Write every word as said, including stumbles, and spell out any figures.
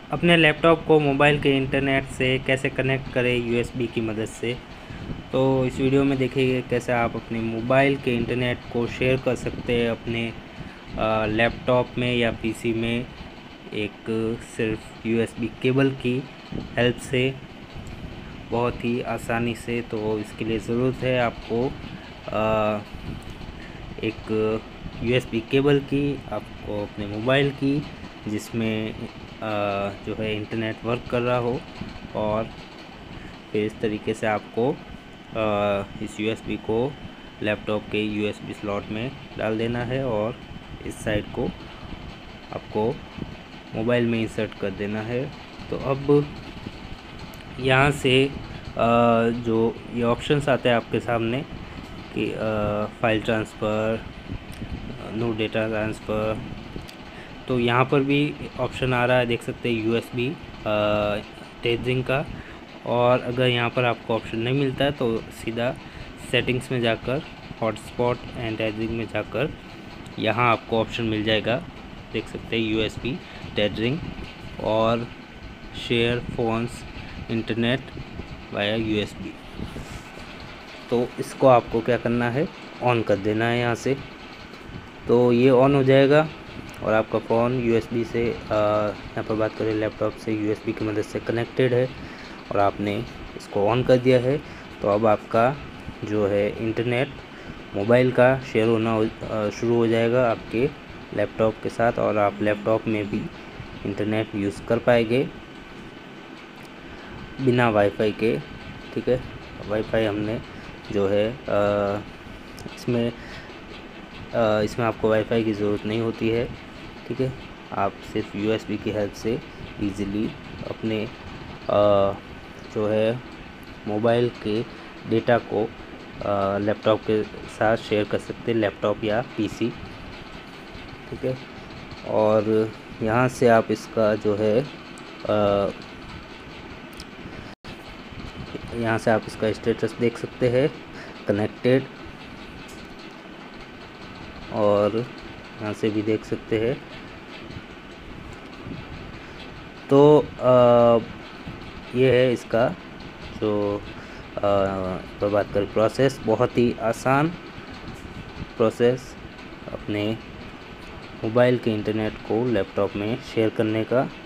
अपने लैपटॉप को मोबाइल के इंटरनेट से कैसे कनेक्ट करें यूएसबी की मदद से। तो इस वीडियो में देखिए कैसे आप अपने मोबाइल के इंटरनेट को शेयर कर सकते हैं अपने लैपटॉप में या पीसी में, एक सिर्फ यूएसबी केबल की हेल्प से, बहुत ही आसानी से। तो इसके लिए ज़रूरत है आपको आ, एक यूएसबी केबल की, आपको अपने मोबाइल की, जिसमें आ, जो है इंटरनेट वर्क कर रहा हो, और फिर इस तरीके से आपको आ, इस यूएसबी को लैपटॉप के यूएसबी स्लॉट में डाल देना है और इस साइड को आपको मोबाइल में इंसर्ट कर देना है। तो अब यहाँ से आ, जो ये ऑप्शंस आते हैं आपके सामने कि file transfer, no data transfer, तो यहाँ पर भी ऑप्शन आ रहा है, देख सकते हैं यूएसबी टेथरिंग का। और अगर यहाँ पर आपको ऑप्शन नहीं मिलता है तो सीधा सेटिंग्स में जाकर हॉटस्पॉट एंड टेथरिंग में जाकर यहाँ आपको ऑप्शन मिल जाएगा, देख सकते हैं यूएसबी टेथरिंग और share phone's internet via USB. तो इसको आपको क्या करना है, ऑन कर देना है यहाँ से। तो ये ऑन हो जाएगा और आपका फ़ोन यूएसबी से, यहाँ पर बात करें लैपटॉप से, यूएसबी की मदद से कनेक्टेड है और आपने इसको ऑन कर दिया है। तो अब आपका जो है इंटरनेट मोबाइल का शेयर होना शुरू हो जाएगा आपके लैपटॉप के साथ, और आप लैपटॉप में भी इंटरनेट यूज़ कर पाएंगे बिना वाईफाई के। ठीक है, वाईफाई हमने जो है आ, इसमें आ, इसमें आपको वाईफाई की ज़रूरत नहीं होती है। ठीक है, आप सिर्फ यूएसबी की हेल्प से इजीली अपने आ, जो है मोबाइल के डेटा को लैपटॉप के साथ शेयर कर सकते हैं, लैपटॉप या पीसी। ठीक है, और यहाँ से आप इसका जो है आ, यहाँ से आप इसका स्टेटस देख सकते हैं, कनेक्टेड, और यहाँ से भी देख सकते हैं। तो आ, ये है इसका जो पर बात करें प्रोसेस, बहुत ही आसान प्रोसेस अपने मोबाइल के इंटरनेट को लैपटॉप में शेयर करने का।